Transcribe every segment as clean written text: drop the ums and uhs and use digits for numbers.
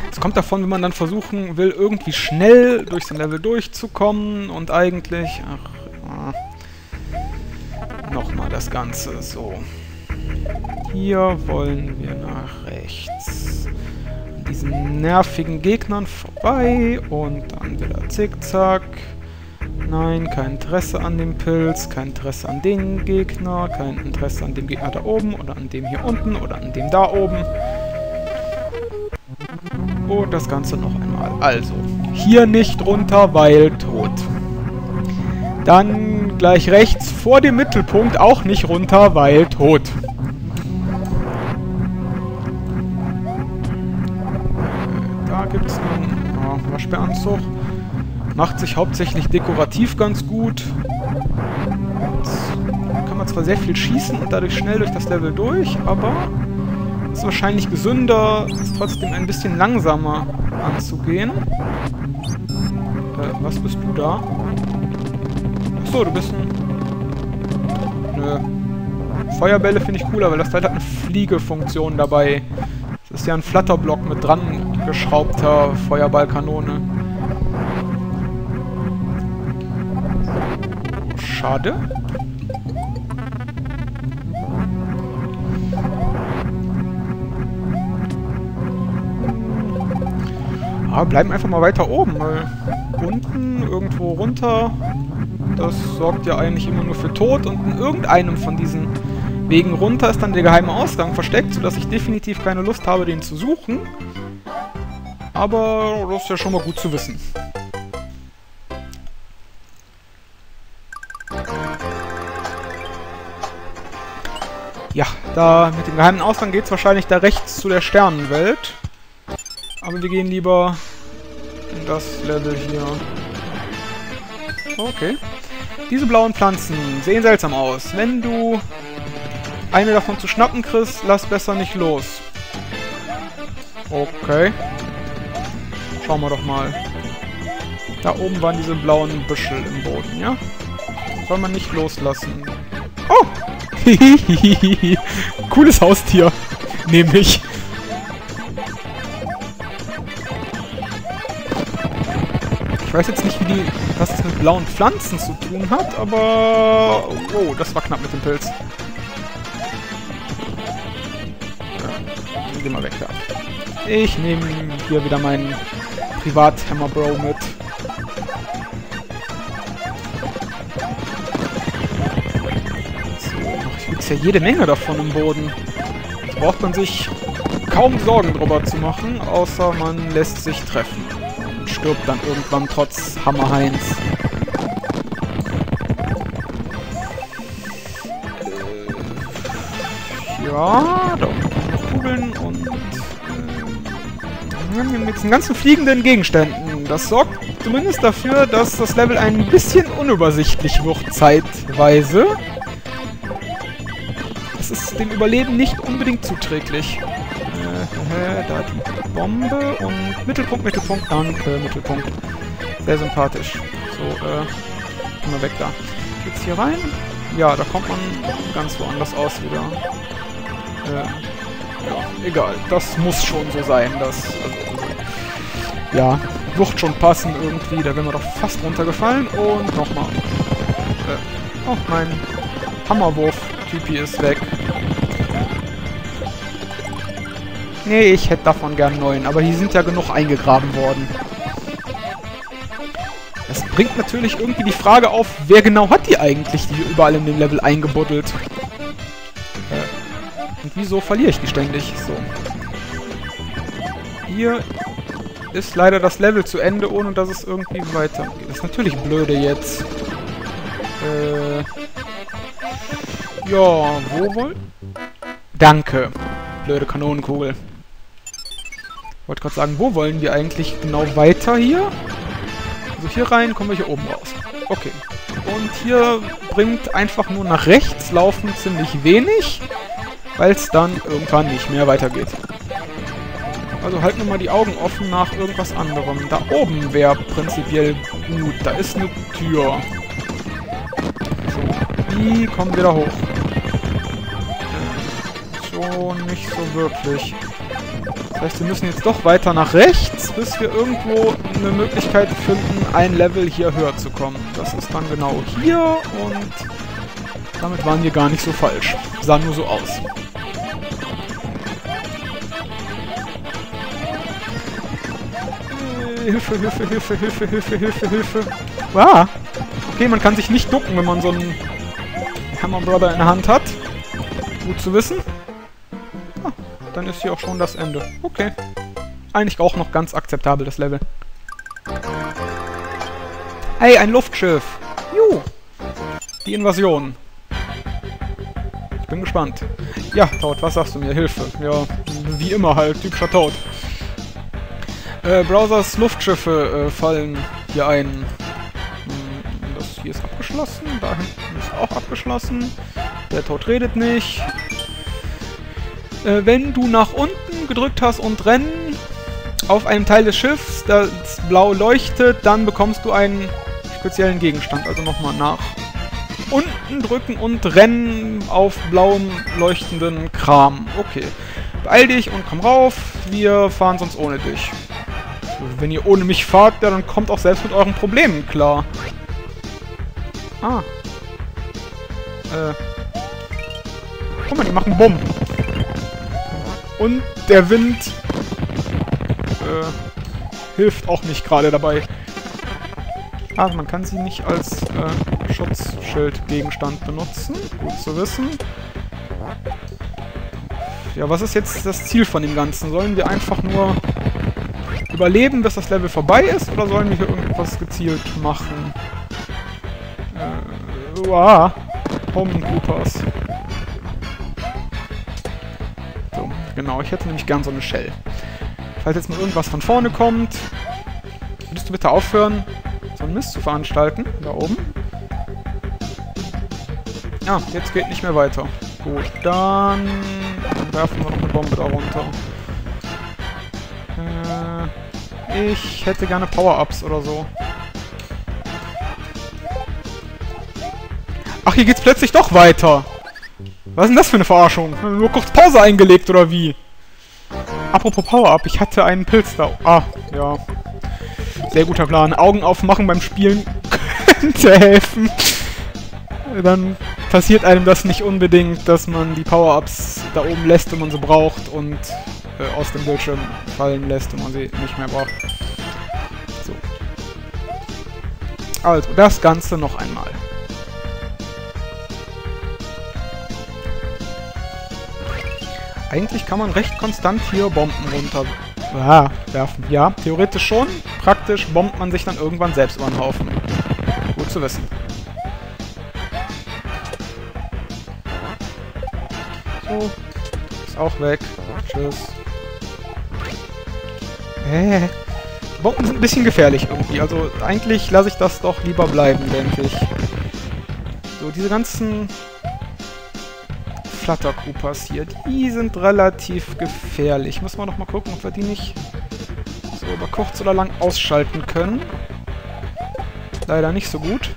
Es kommt davon, wenn man dann versuchen will, irgendwie schnell durch so ein Level durchzukommen und eigentlich... Ach, nochmal das Ganze so. Hier wollen wir nach rechts. An diesen nervigen Gegnern vorbei und dann wieder zickzack. Nein, kein Interesse an dem Pilz, kein Interesse an den Gegner, kein Interesse an dem Gegner da oben oder an dem hier unten oder an dem da oben. Und das Ganze noch einmal. Also, hier nicht runter, weil tot. Dann gleich rechts vor dem Mittelpunkt auch nicht runter, weil tot. Da gibt es einen Waschbäranzug. Macht sich hauptsächlich dekorativ ganz gut. Jetzt kann man zwar sehr viel schießen und dadurch schnell durch das Level durch, aber ist wahrscheinlich gesünder, ist trotzdem ein bisschen langsamer anzugehen. Was bist du da? Achso, du bist ein... Nö. Feuerbälle finde ich cooler, weil das Teil hat eine Fliegefunktion dabei. Das ist ja ein Flatterblock mit dran geschraubter Feuerballkanone. Schade. Aber bleiben einfach mal weiter oben, weil unten irgendwo runter, das sorgt ja eigentlich immer nur für Tod und in irgendeinem von diesen Wegen runter ist dann der geheime Ausgang versteckt, sodass ich definitiv keine Lust habe, den zu suchen. Aber das ist ja schon mal gut zu wissen. Ja, da mit dem geheimen Ausgang geht es wahrscheinlich da rechts zu der Sternenwelt. Aber wir gehen lieber in das Level hier. Okay. Diese blauen Pflanzen sehen seltsam aus. Wenn du eine davon zu schnappen kriegst, lass besser nicht los. Okay. Schauen wir doch mal. Da oben waren diese blauen Büschel im Boden, ja? Soll man nicht loslassen. Oh! Cooles Haustier. Nämlich. Ich weiß jetzt nicht, was es mit blauen Pflanzen zu tun hat, aber... Oh, das war knapp mit dem Pilz. Ja, geh mal weg da. Ich nehme hier wieder meinen Privat-Hammer-Bro mit. Ja jede Menge davon im Boden. Da braucht man sich kaum Sorgen drüber zu machen, außer man lässt sich treffen. Und stirbt dann irgendwann trotz Hammer Heinz. Ja, da unten noch Kugeln und mit diesen ganzen fliegenden Gegenständen. Das sorgt zumindest dafür, dass das Level ein bisschen unübersichtlich wird zeitweise. Das ist dem Überleben nicht unbedingt zuträglich. Da die Bombe und Mittelpunkt, Mittelpunkt, danke, Mittelpunkt. Sehr sympathisch. So, gehen wir weg da. Geht's hier rein? Ja, da kommt man ganz woanders aus wieder. Ja, egal. Das muss schon so sein. Das, ja, wird schon passen irgendwie. Da wären wir doch fast runtergefallen. Und nochmal. Oh, mein Hammerwurf-Typi ist weg. Nee, ich hätte davon gern einen neuen, aber hier sind ja genug eingegraben worden. Das bringt natürlich irgendwie die Frage auf, wer genau hat die eigentlich, die hier überall in dem Level eingebuddelt? Und wieso verliere ich die ständig? So. Hier ist leider das Level zu Ende, ohne dass es irgendwie weitergeht. Das ist natürlich blöde jetzt. Ja, wo wohl? Danke. Blöde Kanonenkugel. Ich wollte gerade sagen, wo wollen wir eigentlich genau weiter hier? Also hier rein, kommen wir hier oben raus. Okay. Und hier bringt einfach nur nach rechts laufen ziemlich wenig, weil es dann irgendwann nicht mehr weitergeht. Also halten wir mal die Augen offen nach irgendwas anderem. Da oben wäre prinzipiell gut. Da ist eine Tür. So, wie kommen wir da hoch? So, nicht so wirklich. Das heißt, wir müssen jetzt doch weiter nach rechts, bis wir irgendwo eine Möglichkeit finden, ein Level hier höher zu kommen. Das ist dann genau hier und damit waren wir gar nicht so falsch. Sah nur so aus. Hilfe, Hilfe, Hilfe, Hilfe, Hilfe, Hilfe, Hilfe. Ah! Okay, man kann sich nicht ducken, wenn man so einen Hammer Brother in der Hand hat. Gut zu wissen. Ah, dann ist hier auch schon das Ende. Okay. Eigentlich auch noch ganz akzeptabel, das Level. Hey, ein Luftschiff! Juhu! Die Invasion. Ich bin gespannt. Ja, Toad, was sagst du mir? Hilfe. Ja, wie immer halt, typischer Toad. Browsers Luftschiffe fallen hier ein. Das hier ist abgeschlossen. Da hinten ist auch abgeschlossen. Der Toad redet nicht. Wenn du nach unten gedrückt hast und rennen auf einem Teil des Schiffs, das blau leuchtet, dann bekommst du einen speziellen Gegenstand. Also nochmal nach unten drücken und rennen auf blauem leuchtenden Kram. Okay. Beeil dich und komm rauf. Wir fahren sonst ohne dich. Wenn ihr ohne mich fahrt, ja, dann kommt auch selbst mit euren Problemen klar. Ah. Guck mal, die machen Bumm. Und der Wind hilft auch nicht gerade dabei. Ah, man kann sie nicht als Schutzschildgegenstand benutzen. Gut zu wissen. Ja, was ist jetzt das Ziel von dem Ganzen? Sollen wir einfach nur überleben, bis das Level vorbei ist? Oder sollen wir hier irgendwas gezielt machen? Uah. Home Coopers. So, genau. Ich hätte nämlich gern so eine Shell. Falls jetzt mal irgendwas von vorne kommt, würdest du bitte aufhören, so einen Mist zu veranstalten? Da oben. Ja, jetzt geht nicht mehr weiter. Gut, dann werfen wir noch eine Bombe da runter. Ich hätte gerne Power-Ups oder so. Ach, hier geht's plötzlich doch weiter. Was ist denn das für eine Verarschung? Haben wir nur kurz Pause eingelegt, oder wie? Apropos Power-Up, ich hatte einen Pilz da. Ah, ja. Sehr guter Plan. Augen aufmachen beim Spielen könnte helfen. Dann passiert einem das nicht unbedingt, dass man die Power-Ups da oben lässt, wenn man sie braucht und aus dem Bildschirm fallen lässt, wenn man sie nicht mehr braucht. So. Also, das Ganze noch einmal. Eigentlich kann man recht konstant hier Bomben werfen. Ja, theoretisch schon. Praktisch bombt man sich dann irgendwann selbst über den Haufen. Gut zu wissen. So. Ist auch weg. Tschüss. Bomben sind ein bisschen gefährlich irgendwie. Also eigentlich lasse ich das doch lieber bleiben, denke ich. So, diese ganzen Flutter Coopers hier, die sind relativ gefährlich. Müssen wir noch mal gucken, ob wir die nicht so über kurz oder lang ausschalten können. Leider nicht so gut.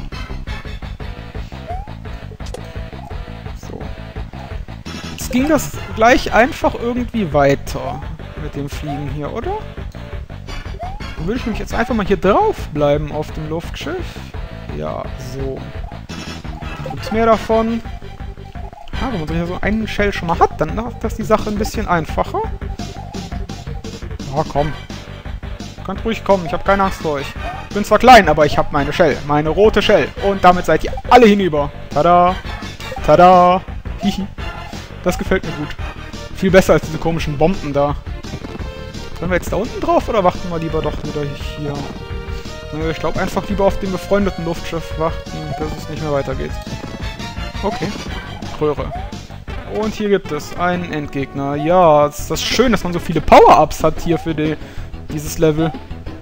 So. Jetzt ging das gleich einfach irgendwie weiter mit dem Fliegen hier, oder? Dann würde ich nämlich jetzt einfach mal hier drauf bleiben auf dem Luftschiff. Ja, so. Gibt's mehr davon? Ah, wenn man so hier so einen Shell schon mal hat, dann macht das die Sache ein bisschen einfacher. Oh, komm. Ihr könnt ruhig kommen, ich habe keine Angst vor euch. Ich bin zwar klein, aber ich habe meine Shell. Meine rote Shell. Und damit seid ihr alle hinüber. Tada! Tada! Hihi. Das gefällt mir gut. Viel besser als diese komischen Bomben da. Sollen wir jetzt da unten drauf oder warten wir lieber doch wieder hier? Nö, ich glaube einfach lieber auf dem befreundeten Luftschiff warten, bis es nicht mehr weitergeht. Okay. Röhre. Und hier gibt es einen Endgegner. Ja, es ist das schön, dass man so viele Power-Ups hat hier für dieses Level.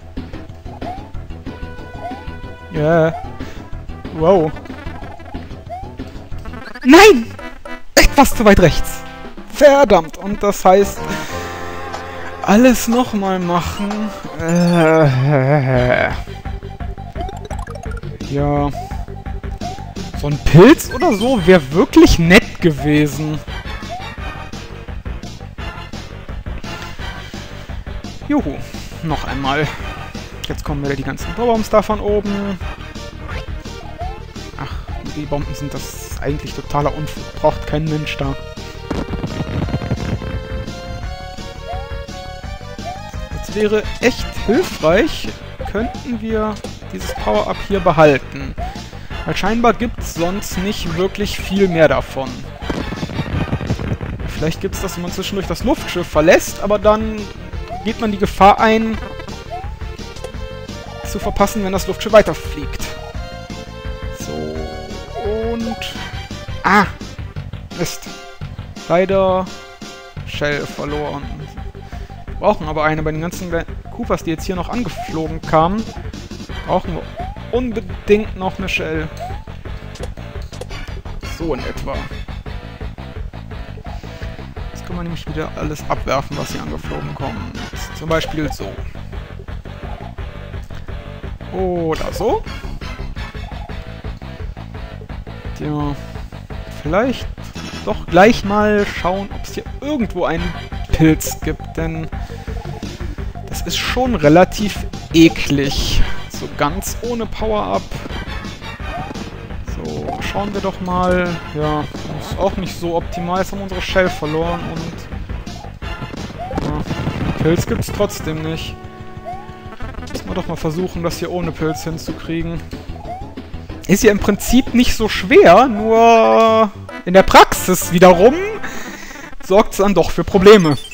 Ja. Yeah. Wow. Nein! Etwas zu weit rechts. Verdammt. Und das heißt, alles nochmal machen. Ja. So ein Pilz oder so wäre wirklich nett gewesen. Juhu, noch einmal. Jetzt kommen wieder die ganzen Powerbombs da von oben. Ach, die Bomben sind das eigentlich totaler Unfug. Braucht kein Mensch da. Jetzt wäre echt hilfreich, könnten wir dieses Power-Up hier behalten. Weil scheinbar gibt es sonst nicht wirklich viel mehr davon. Vielleicht gibt es das, wenn man zwischendurch das Luftschiff verlässt, aber dann geht man die Gefahr ein, zu verpassen, wenn das Luftschiff weiterfliegt. So, und... Ah! Mist. Leider Shell verloren. Wir brauchen aber eine. Bei den ganzen Koopas, die jetzt hier noch angeflogen kamen, brauchen wir unbedingt noch eine Shell. So in etwa. Jetzt können wir nämlich wieder alles abwerfen, was hier angeflogen kommt. Zum Beispiel so. Oder so. Tja, vielleicht doch gleich mal schauen, ob es hier irgendwo einen Pilz gibt, denn das ist schon relativ eklig. So ganz ohne Power-Up. So, schauen wir doch mal. Ja, ist auch nicht so optimal. Jetzt haben wir unsere Shell verloren und... Ja, Pilz gibt es trotzdem nicht. Müssen wir doch mal versuchen, das hier ohne Pilz hinzukriegen. Ist ja im Prinzip nicht so schwer, nur in der Praxis wiederum sorgt es dann doch für Probleme.